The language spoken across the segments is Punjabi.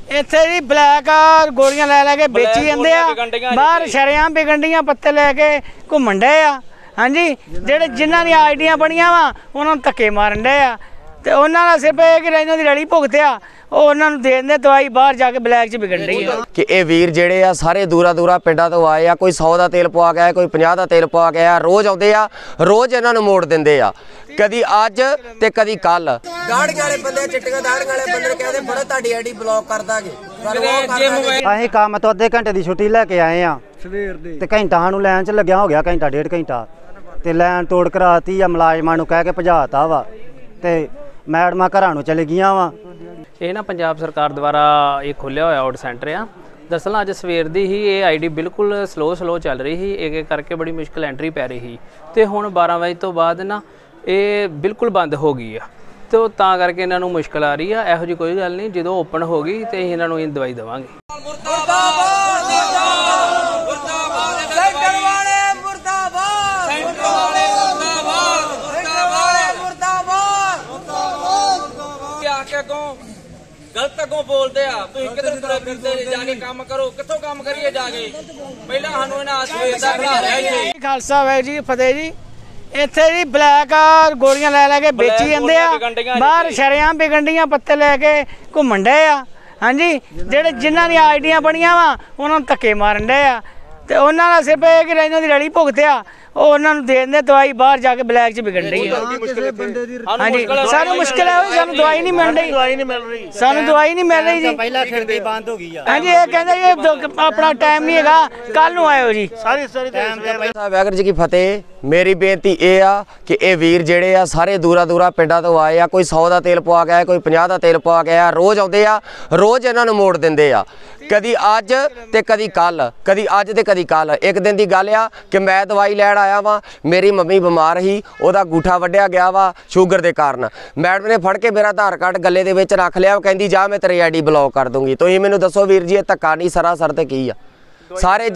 ਇੱਥੇ ਜੀ ਬਲੈਕ ਗੋਲੀਆਂ ਲੈ ਲੈ ਕੇ ਵੇਚੀ ਜਾਂਦੇ ਆ ਬਾਹਰ ਸ਼ਰੇਆਮ ਵਿਕੰਡੀਆਂ ਪੱਤੇ ਲੈ ਕੇ ਘੁੰਮਣ ਡਏ ਆ। ਹਾਂਜੀ ਜਿਹੜੇ ਜਿਨ੍ਹਾਂ ਦੀਆਂ ਆਈਡੀਆਂ ਬਣੀਆਂ ਵਾ ਉਹਨਾਂ ਨੂੰ ਧੱਕੇ ਮਾਰਨ ਡਏ ਆ ਤੇ ਉਹਨਾਂ ਦਾ ਸਿਰਫ ਇਹ ਕਿ ਇਹਨਾਂ ਦੀ ਰਲੀ ਭੁਗਤਿਆ ਉਹ ਉਹਨਾਂ ਨੂੰ ਦੇ ਦਿੰਦੇ ਦਵਾਈ ਬਾਹਰ ਜਾ ਕੇ ਬਲੈਕ 'ਚ ਵਿਕਣ ਡਈ ਆ। ਕਿ ਇਹ ਵੀਰ ਜਿਹੜੇ ਆ ਸਾਰੇ ਦੂਰਾ ਦੂਰਾ ਪਿੰਡਾਂ ਤੋਂ ਆਏ ਆ, ਕੋਈ 100 ਦਾ ਤੇਲ ਪਵਾ ਗਿਆ, ਕੋਈ 50 ਦਾ ਤੇਲ ਪਵਾ ਗਿਆ, ਰੋਜ਼ ਆਉਂਦੇ ਆ, ਰੋਜ਼ ਇਹਨਾਂ ਨੂੰ ਮੋੜ ਦਿੰਦੇ ਆ, ਕਦੀ ਅੱਜ ਤੇ ਕਦੀ ਕੱਲ। ਦਾੜੀਆਂ ਵਾਲੇ ਬੰਦੇ ਚਿੱਟੀਆਂ ਦਾੜੀਆਂ ਵਾਲੇ ਬੰਦੇ ਕਹਿੰਦੇ ਬੜਾ ਤੁਹਾਡੀ ਆਈਡੀ ਬਲੌਕ ਕਰ ਦਾਂਗੇ। ਅਸੀਂ ਕੰਮ ਤੋਂ ਅੱਧੇ ਘੰਟੇ ਦੀ ਛੁੱਟੀ ਲੈ ਕੇ ਆਏ ਆ ਸਵੇਰ ਦੇ ਤੇ ਘੰਟਾ ਸਾਨੂੰ ਲਾਈਨ 'ਚ ਲੱਗਿਆ ਹੋ ਗਿਆ, ਘੰਟਾ ਡੇਢ ਘੰਟਾ ਤੇ ਲਾਈਨ ਤੋੜ ਕਰਾਤੀ ਆ। ਮੁਲਾਜ਼ਮਾਂ ਨੂੰ ਕਹਿ ਕੇ ਭਜਾਤਾ ਵਾ ਤੇ ਮੈਡਮਾਂ ਘਰਾਂ ਨੂੰ ਚਲੇ ਗਈਆਂ ਵਾ। ਇਹ ਨਾ ਪੰਜਾਬ ਸਰਕਾਰ ਦੁਆਰਾ ਇਹ ਖੋਲ੍ਹਿਆ ਹੋਇਆ ਆਊਟ ਸੈਂਟਰ ਆ। ਦਰਅਸਲ ਅੱਜ ਸਵੇਰ ਦੀ ਹੀ ਇਹ ਆਈਡੀ ਬਿਲਕੁਲ ਸਲੋ ਚੱਲ ਰਹੀ ਸੀ, ਇੱਕ ਕਰਕੇ ਬੜੀ ਮੁਸ਼ਕਿਲ ਐਂਟਰੀ ਪੈ ਰਹੀ ਸੀ ਤੇ ਹੁਣ 12 ਵਜੇ ਤੋਂ ਬਾਅਦ ਨਾ ਇਹ ਬਿਲਕੁਲ ਬੰਦ ਹੋ ਗਈ ਆ ਤੇ ਤਾਂ ਕਰਕੇ ਇਹਨਾਂ ਨੂੰ ਮੁਸ਼ਕਿਲ ਆ ਰਹੀ ਆ। ਇਹੋ ਜਿਹੀ ਕੋਈ ਗੱਲ ਨਹੀਂ, ਜਦੋਂ ਓਪਨ ਹੋ ਗਈ ਤੇ ਇਹਨਾਂ ਨੂੰ ਇਹ ਦਵਾਈ ਦੇਵਾਂਗੇ। गलत अगों बोलते आ तुसीं किधर तुरे फिरदे जाके काम करो, कित्थों काम करिए जाके पहला सानू इन्हां सवेर दा खड़ा रहा खालसा वाहिगुरू जी फतेह जी। ਇੱਥੇ ਜੀ ਬਲੈਕ ਗੋਲੀਆਂ ਲੈ ਲੈ ਕੇ ਵੇਚੀ ਜਾਂਦੇ ਆ ਬਾਹਰ ਸ਼ਰੇਆਮ ਵਿਕੰਡੀਆਂ ਪੱਤੇ ਲੈ ਕੇ ਘੁੰਮਣ ਡਏ ਆ। ਹਾਂਜੀ ਜਿਹੜੇ ਜਿਨ੍ਹਾਂ ਦੀਆਂ ਆਈਡੀਆਂ ਬਣੀਆਂ ਵਾ ਉਹਨਾਂ ਨੂੰ ਧੱਕੇ ਮਾਰਨ ਡਏ ਆ ਤੇ ਉਹਨਾਂ ਦਾ ਸਿਰਫ ਇਹ ਕਿ ਇਹਨਾਂ ਦੀ ਰਲੀ ਭੁਗਤਿਆ ਉਹ ਉਹਨਾਂ ਨੂੰ ਦੇ ਦਿੰਦੇ ਦਵਾਈ ਬਾਹਰ ਜਾ ਕੇ ਬਲੈਕ 'ਚ ਵਿਕਣ ਡਈ ਆ। ਹਾਂਜੀ ਸਾਨੂੰ ਮੁਸ਼ਕਿਲ ਹੈ, ਸਾਨੂੰ ਦਵਾਈ ਨਹੀਂ ਮਿਲ ਰਹੀ, ਸਾਨੂੰ ਦਵਾਈ ਨਹੀਂ ਮਿਲ ਰਹੀ ਜੀ। ਪਹਿਲਾਂ ਖਿੜਕੀ ਬੰਦ ਹੋ ਗਈ ਆ। ਹਾਂਜੀ ਇਹ ਕਹਿੰਦੇ ਜੀ ਆਪਣਾ ਟਾਈਮ ਨਹੀਂ ਹੈਗਾ, ਕੱਲ ਨੂੰ ਆਇਓ ਜੀ। ਵਾਹਿਗੁਰੂ ਜੀ ਕੀ ਫਤਿਹ। ਮੇਰੀ ਬੇਨਤੀ ਇਹ ਆ ਕਿ ਇਹ ਵੀਰ ਜਿਹੜੇ ਆ ਸਾਰੇ ਦੂਰਾ ਦੂਰਾ ਪਿੰਡਾਂ ਤੋਂ ਆਏ ਆ, ਕੋਈ 100 ਦਾ ਤੇਲ ਪਵਾ ਗਿਆ, ਕੋਈ 50 ਦਾ ਤੇਲ ਪਵਾ ਗਿਆ, ਰੋਜ਼ ਆਉਂਦੇ ਆ, ਰੋਜ਼ ਇਹਨਾਂ ਨੂੰ ਮੋੜ ਦਿੰਦੇ ਆ, ਕਦੀ ਅੱਜ ਤੇ ਕਦੀ ਕੱਲ, ਕਦੀ ਅੱਜ ਤੇ ਕਦੀ ਕੱਲ। ਇੱਕ ਦਿਨ ਦੀ ਗੱਲ ਆ ਕਿ ਮੈਂ ਦਵਾਈ ਲੈਣ ਆਇਆ ਵਾ, ਮੇਰੀ ਮੰਮੀ ਬਿਮਾਰ ਸੀ, ਉਹਦਾ ਗੂਠਾ ਵੱਢਿਆ ਗਿਆ ਵਾ ਸ਼ੂਗਰ ਦੇ ਕਾਰਨ। ਮੈਡਮ ਨੇ ਫੜ ਕੇ ਮੇਰਾ ਆਧਾਰ ਕਾਰਡ ਗੱਲੇ ਦੇ ਵਿੱਚ ਰੱਖ ਲਿਆ, ਕਹਿੰਦੀ ਜਾ ਮੈਂ ਤੇਰੀ ਆਈਡੀ ਬਲੌਕ ਕਰ ਦੂੰਗੀ। ਤੁਸੀਂ ਮੈਨੂੰ ਦੱਸੋ ਵੀਰ ਜੀ ਇਹ ਧੱਕਾ ਨਹੀਂ ਸਰਾਸਰ ਤੇ ਕੀ ਆ? ਸਾਰੇ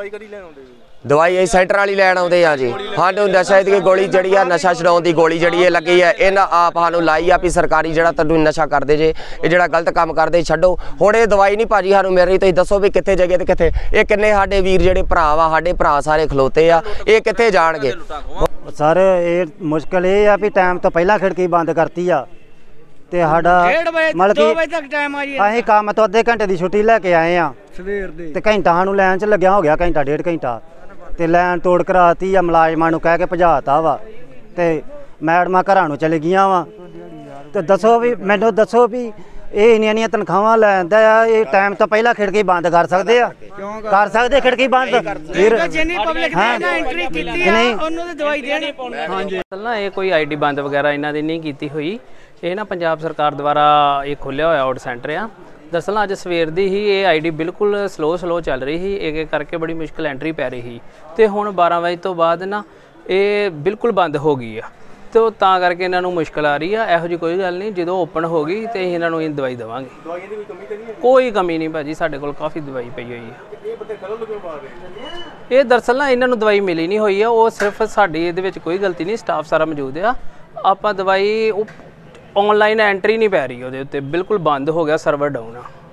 ਦਵਾਈ ਇਹ ਸੈਂਟਰ ਵਾਲੀ ਲੈਣ ਆਉਂਦੇ ਆ ਜੀ। ਸਾਨੂੰ ਨਸ਼ਾ ਦੀ ਗੋਲੀ ਜਿਹੜੀ ਆ, ਨਸ਼ਾ ਛਡਾਉਣ ਦੀ ਗੋਲੀ ਜਿਹੜੀ ਇਹ ਲੱਗੀ ਆ, ਇਹਨਾਂ ਆਪ ਸਾਨੂੰ ਲਾਈ ਆ ਵੀ ਸਰਕਾਰੀ ਜਿਹੜਾ ਤੁਹਾਨੂੰ ਨਸ਼ਾ ਕਰਦੇ ਜੇ, ਇਹ ਜਿਹੜਾ ਗਲਤ ਕੰਮ ਕਰਦੇ ਛੱਡੋ। ਹੁਣ ਇਹ ਦਵਾਈ ਨਹੀਂ ਭਾਜੀ ਸਾਨੂੰ ਮਿਲ ਰਹੀ, ਤੁਸੀਂ ਦੱਸੋ ਵੀ ਕਿੱਥੇ ਜਗ੍ਹਾ ਤੇ ਕਿੱਥੇ? ਇਹ ਕਿੰਨੇ ਸਾਡੇ ਵੀਰ ਜਿਹੜੇ ਭਰਾ ਵਾ, ਸਾਡੇ ਭਰਾ ਸਾਰੇ ਖਲੋਤੇ ਆ, ਇਹ ਕਿੱਥੇ ਜਾਣਗੇ? ਸਰ ਇਹ ਮੁਸ਼ਕਿਲ ਇਹ ਆ ਵੀ ਟਾਈਮ ਤੋਂ ਪਹਿਲਾਂ ਖਿੜਕੀ ਬੰਦ ਕਰਤੀ ਆ ਤੇ ਸਾਡਾ ਮਤਲਬ ਕਿ 2 ਵਜੇ ਤੱਕ ਟਾਈਮ ਆ ਜੀ। ਅਸੀਂ ਕੰਮ ਤੋਂ ਅੱਧੇ ਘੰਟੇ ਦੀ ਛੁੱਟੀ ਲੈ ਕੇ ਆਏ ਆ ਸਵੇਰ ਦੇ ਤੇ ਘੰਟਾ ਸਾਨੂੰ ਲਾਈਨ 'ਚ ਲੱਗਿਆ ਹੋ ਗਿਆ, ਘੰਟਾ ਡੇਢ ਘੰਟਾ ਤੇ ਲਾਈਨ ਤੋੜ ਕਰਾਤੀ ਆ। ਮੁਲਾਜ਼ਮਾਂ ਨੂੰ ਕਹਿ ਕੇ ਭਜਾਤਾ ਵਾ ਤੇ ਮੈਡਮਾਂ ਘਰਾਂ ਨੂੰ ਚਲੇ ਗਈਆਂ ਵਾ। ਤੇ ਦੱਸੋ ਵੀ ਮੈਨੂੰ ਦੱਸੋ ਵੀ ਇਹ ਇੰਨੀਆਂ ਤਨਖਾਹਾਂ ਲੈਂਦਾ ਆ, ਇਹ ਟਾਈਮ ਤੋਂ ਪਹਿਲਾਂ ਖਿੜਕੀ ਬੰਦ ਕਰ ਸਕਦੇ ਆ? ਕਰ ਸਕਦੇ ਖਿੜਕੀ ਬੰਦ? ਜਿੰਨੀ ਪਬਲਿਕ ਨੇ ਨਾ ਐਂਟਰੀ ਕੀਤੀ ਆ ਉਹਨੂੰ ਤੇ ਦਵਾਈ ਦੇਣੀ ਪਾਉਣੀ। ਹਾਂਜੀ ਨਾ ਇਹ ਕੋਈ ਆਈਡੀ ਬੰਦ ਵਗੈਰਾ ਇਹਨਾਂ ਦੀ ਨਹੀਂ ਕੀਤੀ ਹੋਈ। ਇਹ ਨਾ ਪੰਜਾਬ ਸਰਕਾਰ ਦੁਆਰਾ ਇਹ ਖੋਲ੍ਹਿਆ ਹੋਇਆ ਆਊਟ ਸੈਂਟਰ ਆ। ਦਰਅਸਲ ਅੱਜ ਸਵੇਰ ਦੀ ਹੀ ਇਹ ਆਈਡੀ ਬਿਲਕੁਲ ਸਲੋ ਚੱਲ ਰਹੀ ਸੀ, ਇੱਕ ਕਰਕੇ ਬੜੀ ਮੁਸ਼ਕਿਲ ਐਂਟਰੀ ਪੈ ਰਹੀ ਸੀ ਤੇ ਹੁਣ 12 ਵਜੇ ਤੋਂ ਬਾਅਦ ਨਾ ਇਹ ਬਿਲਕੁਲ ਬੰਦ ਹੋ ਗਈ ਆ ਤੇ ਤਾਂ ਕਰਕੇ ਇਹਨਾਂ ਨੂੰ ਮੁਸ਼ਕਿਲ ਆ ਰਹੀ ਆ। ਇਹੋ ਜਿਹੀ ਕੋਈ ਗੱਲ ਨਹੀਂ, ਜਦੋਂ ਓਪਨ ਹੋ ਗਈ ਤੇ ਇਹਨਾਂ ਨੂੰ ਇਹ ਦਵਾਈ ਦੇਵਾਂਗੇ। ਦਵਾਈਆਂ ਦੀ ਕੋਈ ਕਮੀ ਨਹੀਂ ਭਾਜੀ, ਸਾਡੇ ਕੋਲ ਕਾਫੀ ਦਵਾਈ ਪਈ ਹੋਈ ਹੈ। ਇਹ ਦਰਅਸਲ ਨਾ ਇਹਨਾਂ ਨੂੰ ਦਵਾਈ ਮਿਲੀ ਨਹੀਂ ਹੋਈ ਆ, ਉਹ ਸਿਰਫ ਸਾਡੀ ਇਹਦੇ ਵਿੱਚ ਕੋਈ ਗਲਤੀ ਨਹੀਂ, ਸਟਾਫ ਸਾਰਾ ਮੌਜੂਦ ਆ। ਆਪਾਂ ਦਵਾਈ ਆਨਲਾਈਨ ਐਂਟਰੀ ਨਹੀਂ ਪੈ ਰਹੀ ਉਹਦੇ ਉੱਤੇ, ਬਿਲਕੁਲ ਬੰਦ ਹੋ ਗਿਆ, ਸਰਵਰ ਡਾਊਨ ਆ।